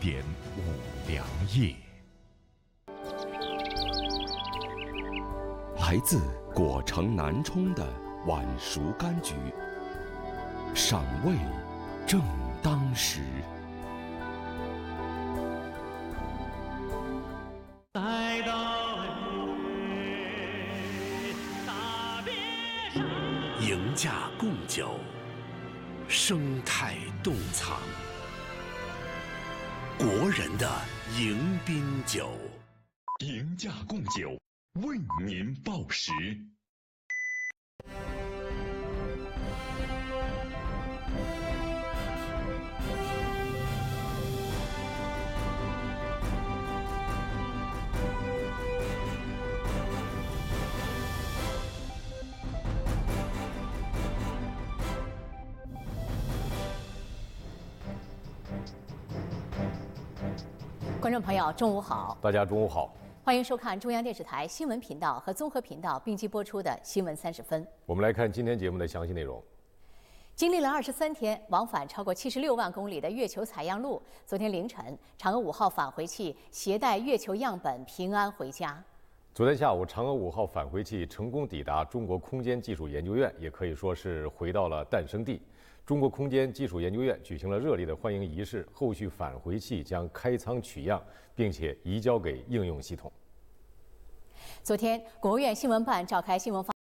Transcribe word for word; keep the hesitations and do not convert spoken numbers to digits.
点五粮液。 来自果城南充的晚熟柑橘，赏味正当时。 迎驾贡酒，生态洞藏，国人的迎宾酒。 迎驾贡酒，为您报时。 观众朋友，中午好！ 大家中午好， 欢迎收看中央电视台新闻频道和综合频道并机播出的《新闻三十分》。 我们来看今天节目的详细内容。 经历了二十三天往返超过七十六万公里的月球采样路，昨天凌晨，嫦娥五号返回器携带月球样本平安回家。 昨天下午，嫦娥五号返回器成功抵达中国空间技术研究院，也可以说是回到了诞生地。中国空间技术研究院举行了热烈的欢迎仪式，后续返回器将开舱取样，并且移交给应用系统。 昨天，国务院新闻办召开新闻发